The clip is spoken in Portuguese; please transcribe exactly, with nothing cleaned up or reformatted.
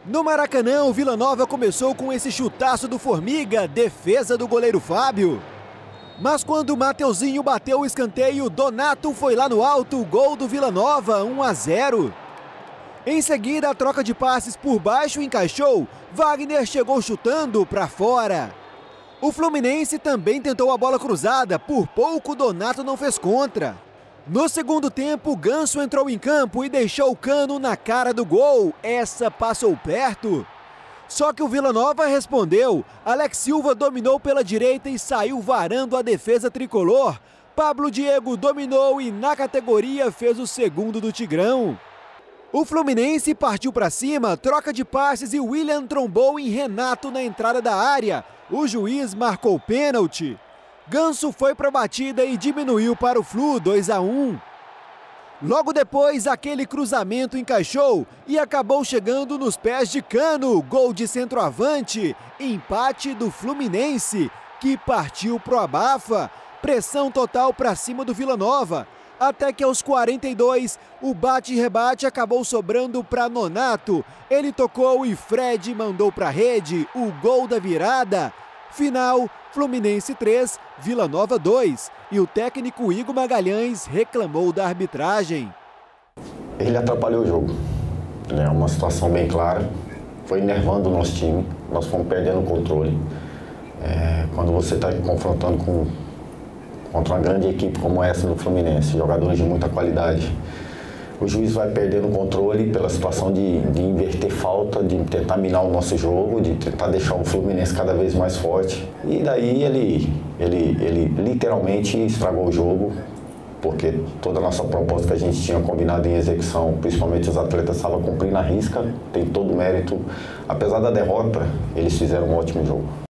No Maracanã, o Vila Nova começou com esse chutaço do Formiga, defesa do goleiro Fábio. Mas quando o Mateuzinho bateu o escanteio, Donato foi lá no alto, gol do Vila Nova, um a zero. Em seguida, a troca de passes por baixo encaixou, Wagner chegou chutando para fora. O Fluminense também tentou a bola cruzada, por pouco Donato não fez contra. No segundo tempo, Ganso entrou em campo e deixou o Cano na cara do gol. Essa passou perto. Só que o Vila Nova respondeu. Alex Silva dominou pela direita e saiu varando a defesa tricolor. Pablo Diego dominou e na categoria fez o segundo do Tigrão. O Fluminense partiu para cima, troca de passes e William trombou em Renato na entrada da área. O juiz marcou pênalti. Ganso foi para a batida e diminuiu para o Flu, dois a um. Logo depois, aquele cruzamento encaixou e acabou chegando nos pés de Cano. Gol de centroavante, empate do Fluminense, que partiu pro abafa. Pressão total para cima do Vila Nova. Até que aos quarenta e dois, o bate e rebate acabou sobrando para Nonato. Ele tocou e Fred mandou para a rede o gol da virada. Final, Fluminense três, Vila Nova dois. E o técnico Igor Magalhães reclamou da arbitragem. Ele atrapalhou o jogo. É uma situação bem clara. Foi enervando o nosso time. Nós fomos perdendo o controle. É, quando você está confrontando com, contra uma grande equipe como essa do Fluminense, jogadores de muita qualidade, o juiz vai perdendo o controle pela situação de, de inverter falta, de tentar minar o nosso jogo, de tentar deixar o Fluminense cada vez mais forte. E daí ele, ele, ele literalmente estragou o jogo, porque toda a nossa proposta que a gente tinha combinado em execução, principalmente os atletas estavam cumprindo a risca, tem todo o mérito. Apesar da derrota, eles fizeram um ótimo jogo.